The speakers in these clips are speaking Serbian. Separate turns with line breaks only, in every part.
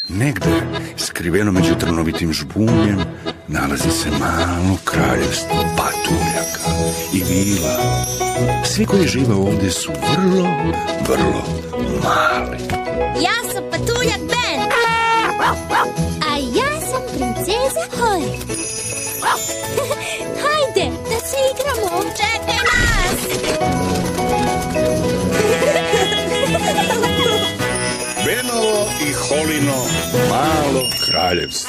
Negde, skriveno među trnovitim žbunjem, nalazi se malo kraljevstvo patuljaka i vila. Svi koji žive ovdje su vrlo, vrlo mali.
Ja sam patuljak Ben. A ja sam princeza Holly. Hajde, da se igramo. Čekaj nas!
Benovo i Holino malo kraljevstvo.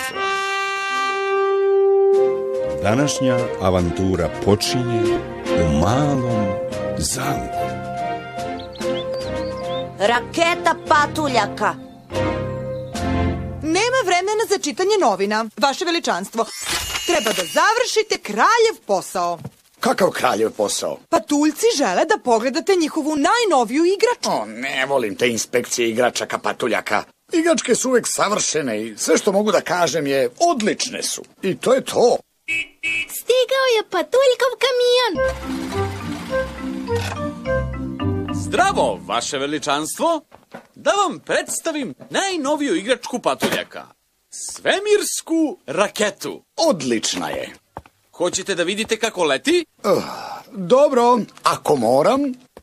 Današnja avantura počinje u malom zamku.
Raketa patuljaka.
Nema vremena za čitanje novina, vaše veličanstvo. Treba da završite kraljev posao.
Kakav kraljev posao?
Patuljci žele da pogledate njihovu najnoviju igračku.
O, ne volim te inspekcije igračaka patuljaka. Igračke su uvek savršene i sve što mogu da kažem je odlične su. I to je to.
Stigao je patuljkov kamion.
Zdravo, vaše veličanstvo! Da vam predstavim najnoviju igračku patuljaka. Svemirsku raketu.
Odlična je.
Hoćete da vidite kako leti?
Dobro, ako moram.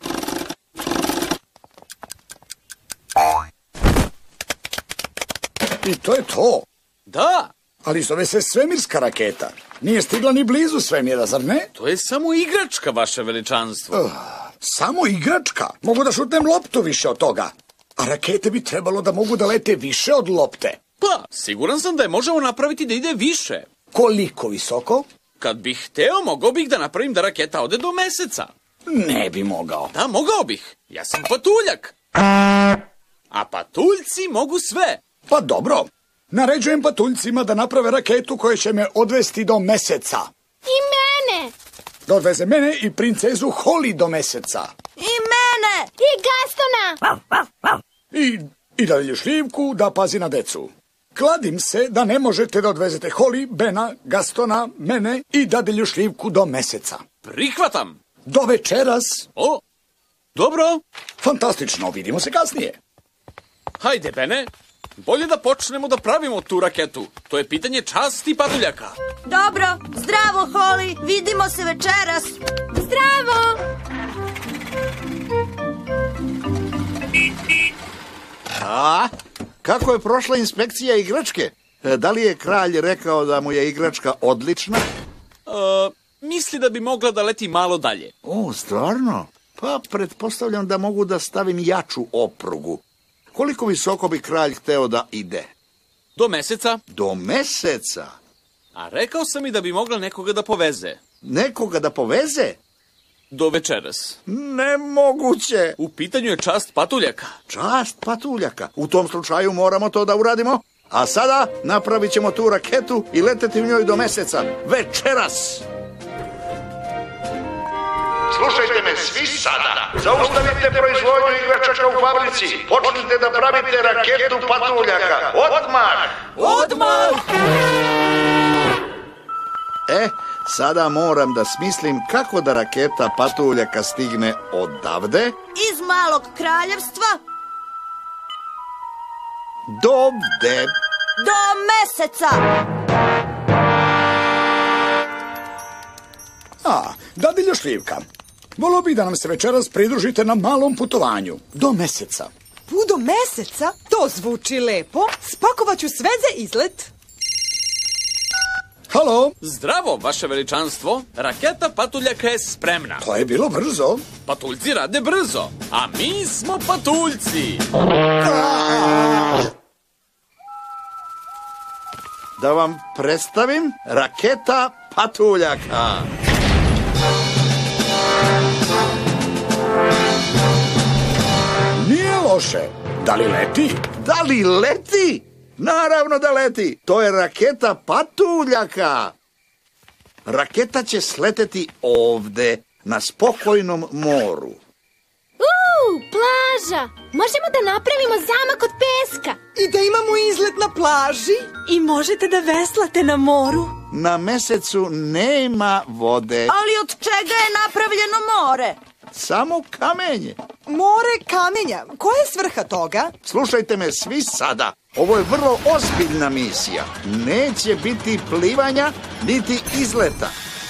I to je to.
Da,
Ali zove se svemirska raketa. Nije stigla ni blizu svemira, zar ne?
to je samo igračka, vaše veličanstvo.
Samo igračka. Mogu da šutnem loptu više od toga. A rakete bi trebalo da mogu da lete više od lopte.
Pa, siguran sam da je možemo napraviti da ide više.
Koliko visoko?
Kad bih hteo, mogao bih da napravim da raketa ode do meseca.
Ne bi mogao.
Da, mogao bih. Ja sam patuljak. A patuljci mogu sve.
Pa dobro. Naređujem patuljcima da naprave raketu koja će me odvesti do meseca.
I mene.
Da odveze mene i princezu Holly do meseca.
I mene.
I Gastona.
I dalje šljivku da pazi na decu. Kladim se da ne možete da odvezete Holly, Bena, Gastona, mene i dadelju šljivku do meseca.
Prihvatam.
Do večeras.
O, dobro.
Fantastično, vidimo se kasnije.
Hajde, Bene. Bolje da počnemo da pravimo tu raketu. To je pitanje časti patuljaka.
Dobro, zdravo Holly, vidimo se večeras.
Zdravo.
A, kako je prošla inspekcija igračke? Da li je kralj rekao da mu je igračka odlična?
Misli da bi mogla da leti malo dalje.
O, stvarno? Pa pretpostavljam da mogu da stavim jaču oprugu. Koliko visoko bi kralj hteo da ide?
Do meseca.
Do meseca?
A rekao sam i da bi mogla nekoga da poveze.
Nekoga da poveze?
Do večeras.
Nemoguće!
U pitanju je čast patuljaka.
Čast patuljaka. U tom slučaju moramo to da uradimo. A sada napravit ćemo tu raketu i leteti u njoj do meseca. Večeras! Slušajte me svi sada. Zaustavite proizvodnju igračaka u fabrici. Počnite da pravite raketu patuljaka. Odmah!
Odmah!
Sada moram da smislim kako da raketa patuljaka stigne odavde.
Iz malog kraljevstva
Dovde.
do meseca.
Dadelju šljivka. Volio bih da nam se večeras pridružite na malom putovanju. Do meseca.
Put do meseca? To zvuči lepo. Spakovat ću sve za izlet.
Halo?
Zdravo, vaše veličanstvo. Raketa patuljaka je spremna.
To je bilo brzo.
Patuljci rade brzo, a mi smo patuljci.
Da vam predstavim raketa patuljaka.
Nije loše. Da li leti?
Da li leti? Naravno da leti. To je raketa patuljaka. Raketa će sleteti ovde, na spokojnom moru.
Plaža. Možemo da napravimo zamak od peska.
I da imamo izlet na plaži. I možete da veslate na moru.
Na mesecu nema vode.
Ali od čega je napravljeno more?
samo kamenje.
More kamenja. Koja je svrha toga?
Slušajte me svi sada. Ovo je vrlo ozbiljna misija. Neće biti plivanja, niti izleta.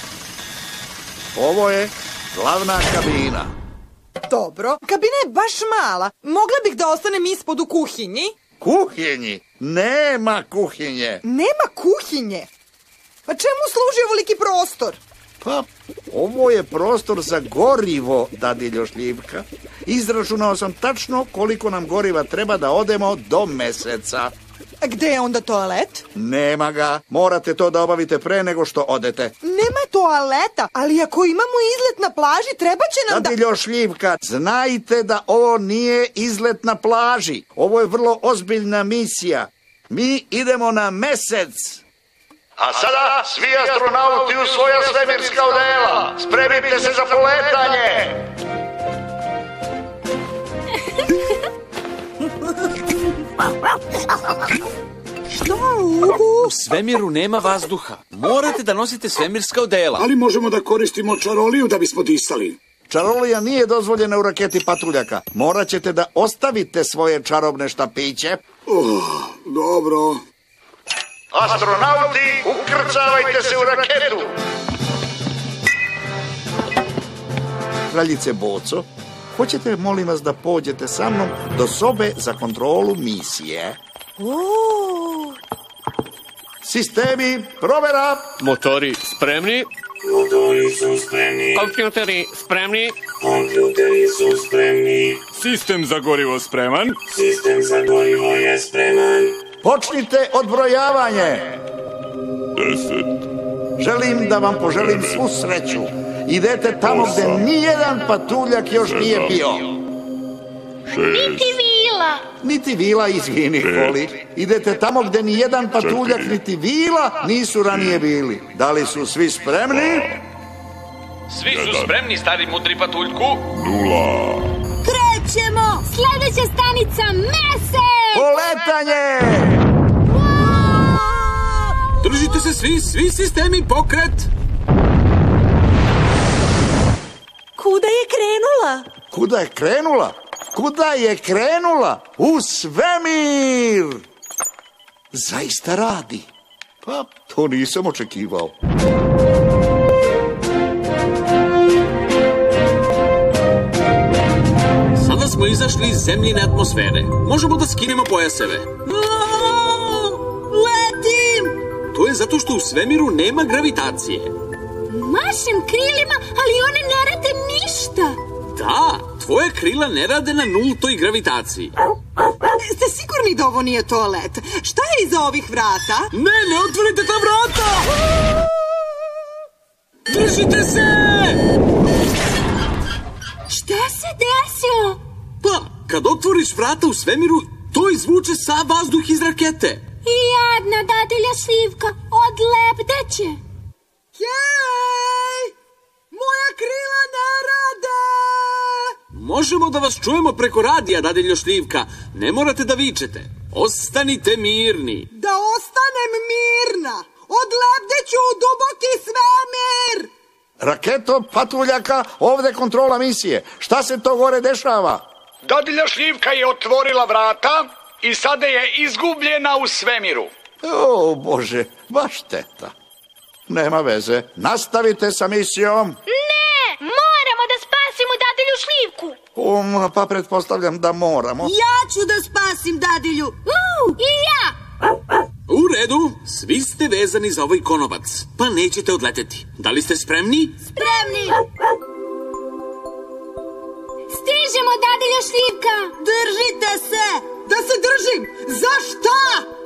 Ovo je glavna kabina.
Dobro, kabina je baš mala. Mogla bih da ostanem ispod u kuhinji?
Kuhinji? Nema kuhinje.
Nema kuhinje? Pa čemu služi ovoliki prostor?
Pa, ovo je prostor za gorivo, dadiljo Šljivka. Izračunao sam tačno koliko nam goriva treba da odemo do meseca.
A gde je onda toalet?
Nema ga. Morate to da obavite pre nego što odete.
Nema toaleta, ali ako imamo izlet na plaži, treba će nam
Dadiljo Šljivka, znajte da ovo nije izlet na plaži. Ovo je vrlo ozbiljna misija. Mi idemo na mesec. A sada svi astronauti u svoja svemirska odela. Spremite se za poletanje.
U svemiru nema vazduha. Morate da nosite svemirska odela.
Ali možemo da koristimo čaroliju da bismo disali.
Čarolija nije dozvoljena u raketi Patuljaka. Morat ćete da ostavite svoje čarobne štapiće.
Dobro.
Astronauti, ukrcavajte se u raketu! Kraljice Boco, hoćete molim vas da pođete sa mnom do sobe za kontrolu misije? Sistemi, provera!
Motori spremni.
Motori su spremni.
Kompjuteri spremni.
Kompjuteri su spremni.
Sistem za gorivo spreman.
Sistem za gorivo je spreman.
Počnite odbrojavanje.
10.
Želim da vam poželim svu sreću. Idete tamo gde nijedan patuljak još nije bio.
6.
Niti vila, izvini, Holi. Idete tamo gde nijedan patuljak niti vila nisu ranije bili. Da li su svi spremni?
Svi su spremni, stari mudri patuljku.
0.
Krećemo! Sljedeća stanica, mesec!
Poletanje!
Držite se svi sistemi, pokret!
Kuda je krenula?
Kuda je krenula? Kuda je krenula? U svemir! Zaista radi. Pa, to nisam očekivao.
Sada smo izašli iz zemljine atmosfere. Možemo da skinemo pojaseve.
Letim!
To je zato što u svemiru nema gravitacije.
Mašem krilima, ali one ne rade ništa.
Da, tvoje krila ne rade na nultoj gravitaciji.
Ste sigurni da ovo nije toalet? Šta je iza ovih vrata?
Ne otvorite ta vrata! Držite se!
Šta se desilo?
Pa, kad otvoriš vrata u svemiru, to izvuče sav vazduh iz rakete.
I jadna dadilja Šljivka, odlepdeće.
Jej! Moja krila ne rade!
Možemo da vas čujemo preko radija, dadiljo Šljivka. Ne morate da vičete. Ostanite mirni.
Da ostanem mirna! Odlepdeću u duboki svemir!
Raketo Patuljaka, ovde kontrola misije. Šta se to gore dešava?
Dadilja Šljivka je otvorila vrata i sada je izgubljena u svemiru.
O, Bože, baš šteta. Nema veze. Nastavite sa misijom.
Ne, moramo da spasimo dadilju Šljivku.
Pa pretpostavljam da moramo.
Ja ću da spasim dadilju.
I ja.
U redu, svi ste vezani za ovaj konobac, pa nećete odleteti. Da li ste spremni?
Spremni!
Stižemo, dadilja Šljivka.
Držite se!
Da se držim! Za šta?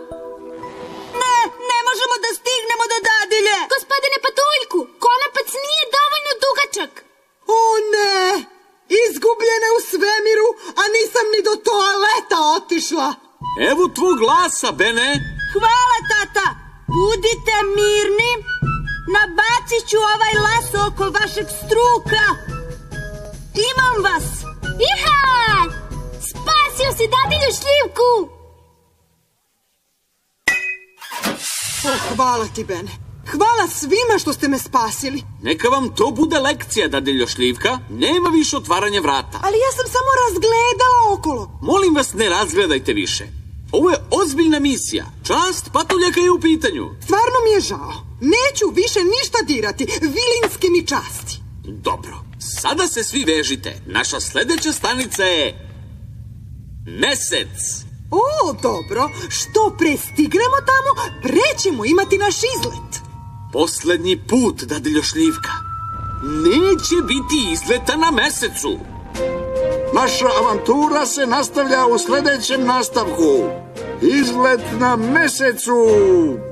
Ne možemo da stignemo do dadilje!
Gospodine Patuljku, konopac nije dovoljno dugačak.
O ne! Izgubljena u svemiru, a nisam ni do toaleta otišla.
Evo tvog glasa, Bene.
Hvala, tata! Budite mirni. Nabacit ću ovaj laso oko vašeg struka. Imam vas!
Iha! Spasio si dadilju Šljivku!
Hvala ti, Bene. Hvala svima što ste me spasili.
Neka vam to bude lekcija, dadiljo Šljivka. Nema više otvaranja vrata.
Ali ja sam samo razgledala okolo.
Molim vas, ne razgledajte više. Ovo je ozbiljna misija. Čast patuljaka je u pitanju.
Stvarno mi je žao. Neću više ništa dirati. Vilinske mi časti.
Dobro. Sada se svi vežite. Naša sljedeća stanica je Mesec.
O, dobro. Što pre stignemo tamo, pre ćemo imati naš izlet.
Poslednji put, dadiljo Šljivka. Neće biti izleta na Mesecu.
Naša avantura se nastavlja u sljedećem nastavku. Izlet na Mesecu.